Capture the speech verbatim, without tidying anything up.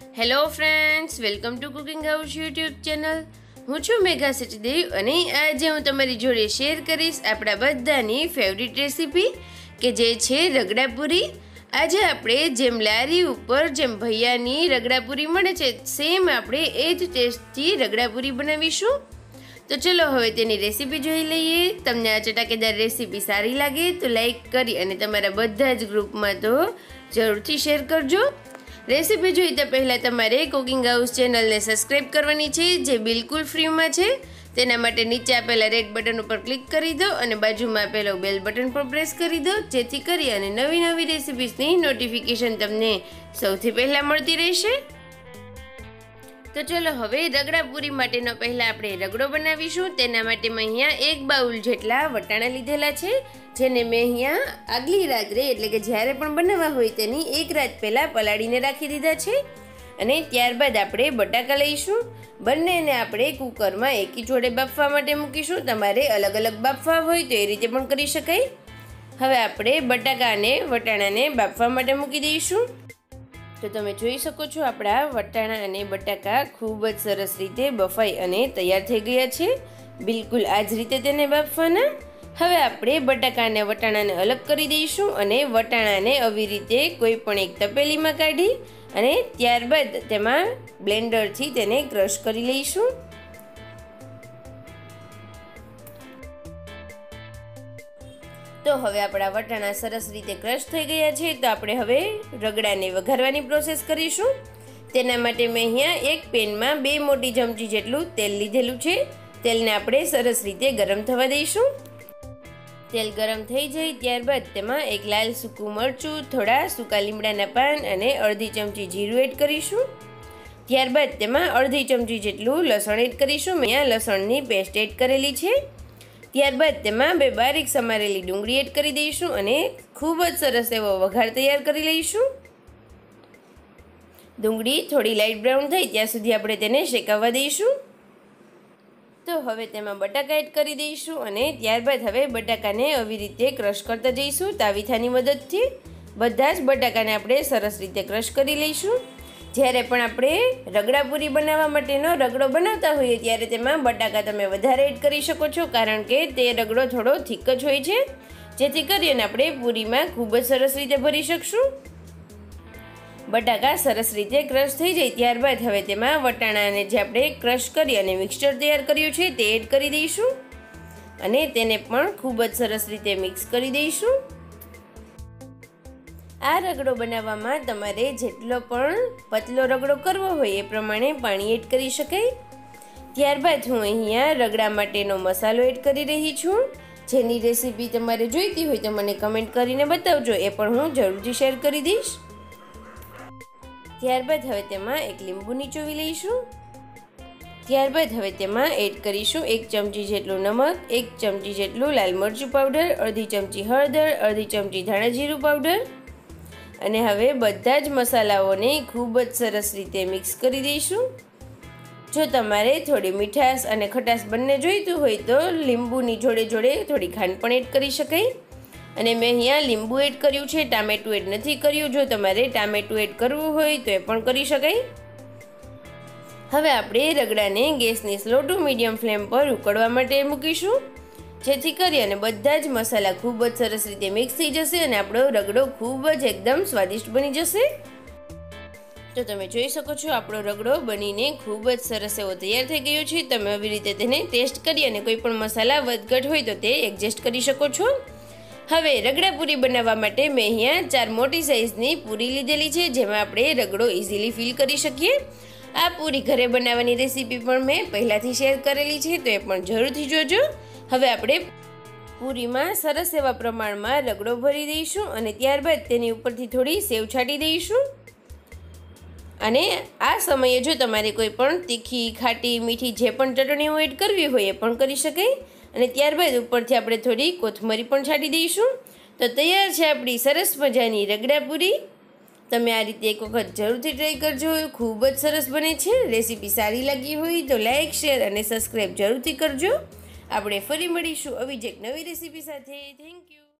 Hello friends, welcome to cooking house YouTube channel. હું છું મેઘા સચદેવ અને આજે હું તમારી જોડે શેર કરીશ આપણા બધાની ફેવરિટ રેસીપી કે જે છે રગડાપુરી. આજે આપણે જેમ લારી ઉપર જેમ ભૈયાની રગડાપુરી મળે છે સેમ આપણે એ જ ટેસ્ટથી રગડાપુરી બનાવીશું. તો ચલો હવે તેની રેસીપી જોઈ લઈએ. તમને આ ચટાકેદાર રેસીપી સારી લાગે તો લાઈક કરી અને તમારા બધા જ ગ્રુપમાં તો જરૂરથી શેર કરજો. રેસીપી જોઈતા પહેલાં તમારે કુકિંગ હાઉસ ચેનલને સબસ્ક્રાઈબ કરવાની છે જે બિલકુલ ફ્રીમાં છે. તેના માટે નીચે આપેલા રેડ બટન ઉપર ક્લિક કરી દો અને બાજુમાં આપેલો બેલ બટન પર પ્રેસ કરી દો, જેથી કરી અને નવી નવી રેસીપીસની નોટિફિકેશન તમને સૌથી પહેલાં મળતી રહેશે. તો ચલો હવે રગડાપુરી માટેનો પહેલાં આપણે રગડો બનાવીશું. તેના માટે મેં અહીંયા એક બાઉલ જેટલા વટાણા લીધેલા છે, જેને મેં અહીંયા આગલી રાત્રે એટલે કે જ્યારે પણ બનાવવા હોય તેની એક રાત પહેલાં પલાળીને રાખી દીધા છે. અને ત્યારબાદ આપણે બટાકા લઈશું. બંનેને આપણે કુકરમાં એકી જોડે બાફવા માટે મૂકીશું. તમારે અલગ અલગ બાફવા હોય તો એ રીતે પણ કરી શકાય. હવે આપણે બટાકા અને વટાણાને બાફવા માટે મૂકી દઈશું. તો તમે જોઈ શકો છો આપણા વટાણા અને બટાકા ખૂબ જ સરસ રીતે બફાઈ અને તૈયાર થઈ ગયા છે. બિલકુલ આ જ રીતે તેને બાફવાના. હવે આપણે બટાકા અને વટાણાને અલગ કરી દઈશું અને વટાણાને આવી રીતે કોઈ પણ એક તપેલીમાં કાઢી અને ત્યારબાદ તેમાં બ્લેન્ડરથી તેને ક્રશ કરી લઈશું. તો હવે આપણા વટાણા સરસ રીતે ક્રશ થઈ ગયા છે. તો આપણે હવે રગડાને વઘારવાની પ્રોસેસ કરીશું. તેના માટે મેં અહીંયા એક પેનમાં બે મોટી ચમચી જેટલું તેલ લીધેલું છે. તેલને આપણે સરસ રીતે ગરમ થવા દઈશું. તેલ ગરમ થઈ જાય ત્યારબાદ તેમાં એક લાલ સૂકું મરચું, થોડા સૂકા લીમડાના પાન અને અડધી ચમચી જીરું એડ કરીશું. ત્યારબાદ તેમાં અડધી ચમચી જેટલું લસણ એડ કરીશું. મેં અહીંયા લસણની પેસ્ટ એડ કરેલી છે. ત્યારબાદ તેમાં બે બારીક સમારેલી ડુંગળી એડ કરી દઈશું અને ખૂબ જ સરસ એવો વઘાર તૈયાર કરી લઈશું. ડુંગળી થોડી લાઇટ બ્રાઉન થાય ત્યાં સુધી આપણે તેને શેકાવવા દઈશું. તો હવે તેમાં બટાકા એડ કરી દઈશું અને ત્યારબાદ હવે બટાકાને આવી રીતે ક્રશ કરતા જઈશું તાવીથાની મદદથી. બધા જ બટાકાને આપણે સરસ રીતે ક્રશ કરી લઈશું. જ્યારે પણ આપણે રગડાપુરી બનાવવા માટેનો રગડો બનાવતા હોઈએ ત્યારે તેમાં બટાકા તમે વધારે એડ કરી શકો છો, કારણ કે તે રગડો થોડો થીક જ હોય છે, જેથી કરીને આપણે પૂરીમાં ખૂબ જ સરસ રીતે ભરી શકશું. બટાકા સરસ રીતે ક્રશ થઈ જાય ત્યારબાદ હવે તેમાં વટાણાને જે આપણે ક્રશ કરી અને મિક્સચર તૈયાર કર્યું છે તે એડ કરી દઈશું અને તેને પણ ખૂબ જ સરસ રીતે મિક્સ કરી દઈશું. આ રગડો બનાવવામાં તમારે જેટલો પણ પતલો રગડો કરવો હોય એ પ્રમાણે પાણી એડ કરી શકાય. ત્યારબાદ હું અહીંયા રગડા માટેનો મસાલો એડ કરી રહી છું. જેની રેસીપી તમારે જોઈતી હોય તો મને કમેન્ટ કરીને બતાવજો, એ પણ હું જરૂરથી શેર કરી દઈશ. ત્યારબાદ હવે તેમાં એક લીંબુ નીચોવી લઈશું. ત્યારબાદ હવે તેમાં એડ કરીશું એક ચમચી જેટલું નમક, એક ચમચી જેટલું લાલ મરચું પાવડર, અડધી ચમચી હળદર, અડધી ચમચી ધાણા જીરું પાવડર અને હવે બધા જ મસાલાઓને ખૂબ જ સરસ રીતે મિક્સ કરી દઈશું. જો તમારે થોડી મીઠાશ અને ખટાશ બંને જોઈતું હોય તો લીંબુની જોડે જોડે થોડી ખાંડ પણ એડ કરી શકાય. અને મેં અહીંયા લીંબુ એડ કર્યું છે, ટામેટું એડ નથી કર્યું. જો તમારે ટામેટું એડ કરવું હોય તો એ પણ કરી શકાય. હવે આપણે રગડાને ગેસની સ્લો ટુ મીડિયમ ફ્લેમ પર ઉકળવા માટે મૂકીશું, જેથી કરી અને બધા જ મસાલા ખૂબ જ સરસ રીતે મિક્સ થઈ જશે અને આપણો રગડો ખૂબ જ એકદમ સ્વાદિષ્ટ બની જશે. તો તમે જોઈ શકો છો આપણો રગડો બનીને ખૂબ જ સરસ એવો તૈયાર થઈ ગયો છે. તમે આવી રીતે તેને ટેસ્ટ કરી અને કોઈ પણ મસાલા વધઘટ હોય તો તે એડજસ્ટ કરી શકો છો. હવે રગડાપુરી બનાવવા માટે મેં અહીંયા ચાર મોટી સાઇઝની પૂરી લીધેલી છે, જેમાં આપણે રગડો ઇઝીલી ફિલ કરી શકીએ. આ પૂરી ઘરે બનાવવાની રેસીપી પણ મેં પહેલાંથી શેર કરેલી છે, તો એ પણ જરૂરથી જોજો. હવે આપણે પૂરીમાં સરસ એવા પ્રમાણમાં રગડો ભરી દઈશું અને ત્યારબાદ તેની ઉપરથી થોડી સેવ છાંટી દઈશું. અને આ સમયે જો તમારે કોઈ પણ તીખી, ખાટી, મીઠી જે પણ ચટણીઓ એડ કરવી હોય એ પણ કરી શકાય. અને ત્યારબાદ ઉપરથી આપણે થોડી કોથમરી પણ છાંટી દઈશું. તો તૈયાર છે આપણી સરસ મજાની રગડાપુરી. તમે આ રીતે એક વખત જરૂરથી ટ્રાય કરજો, ખૂબ જ સરસ બને છે. રેસીપી સારી લાગી હોય તો લાઇક, શેર અને સબસ્ક્રાઈબ જરૂરથી કરજો. આપણે ફરી મળીશું આવી જ એક નવી રેસીપી સાથે. Thank you.